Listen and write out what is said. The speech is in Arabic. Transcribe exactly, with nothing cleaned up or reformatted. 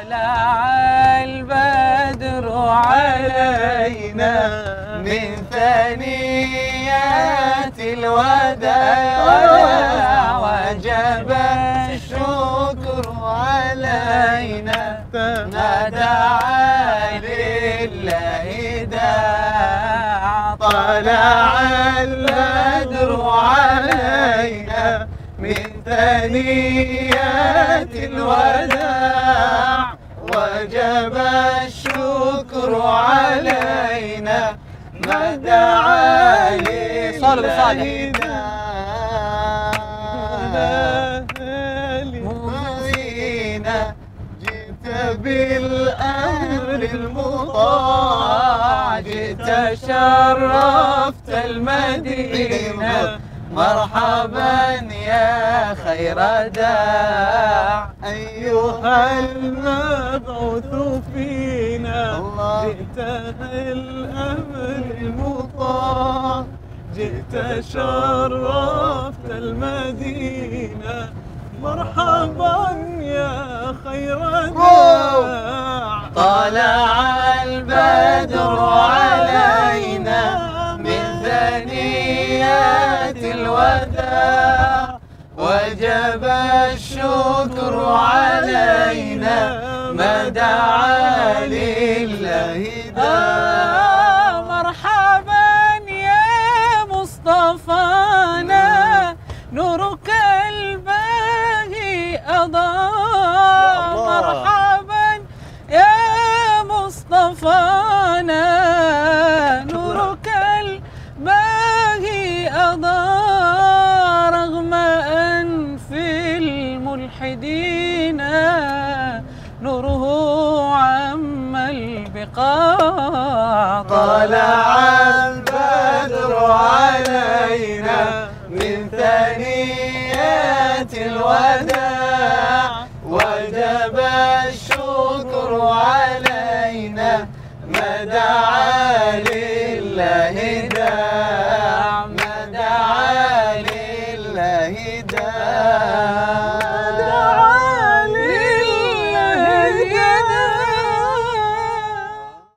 طلع البدر علينا من ثنيات الوداع وجب الشكر علينا ما دعا لله داع. طلع البدر علينا من ثنيات الوداع وجب الشكر علينا ما دعا لله مبينا. جئت بالأمر المطاع جئت شرفت المدينة مرحبا يا خير داع. أيها المبعوث فينا جئت بالأمر المطاع جئت شرفت المدينة مرحبا يا خير داع. طلع البدر علينا من ثنيات الوداع وجب الشكر علينا ما دعا لله داع. مرحبا يا مصطفانا نورك الباهي أضاء. مرحبا يا مصطفانا نورك الباهي أضاء رغم أنف الملحدين نوره عم البقاع. طلع البدر علينا من ثنيات الوداع وجب الشكر علينا ما دعا لله داع ما دعا لله داع.